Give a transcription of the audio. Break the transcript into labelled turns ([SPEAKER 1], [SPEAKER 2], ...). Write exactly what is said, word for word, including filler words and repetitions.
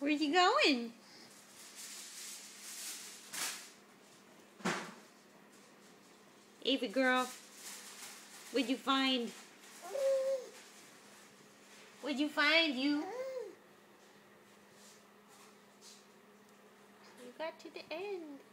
[SPEAKER 1] Where's he going? Ava girl, what'd you find? What'd you find, you? You got to the end.